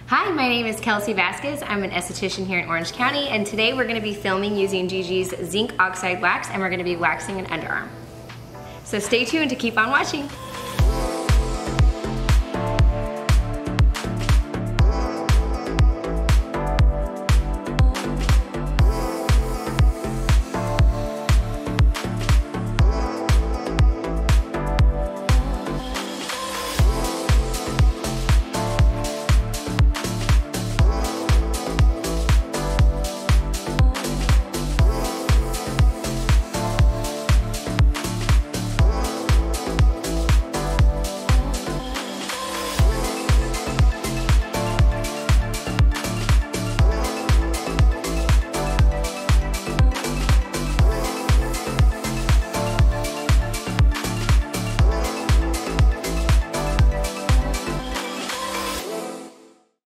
Hi, my name is Kelsey Vasquez. I'm an esthetician here in Orange County, and today we're gonna be filming using GiGi's Zinc Oxide wax, and we're gonna be waxing an underarm. So stay tuned to keep on watching.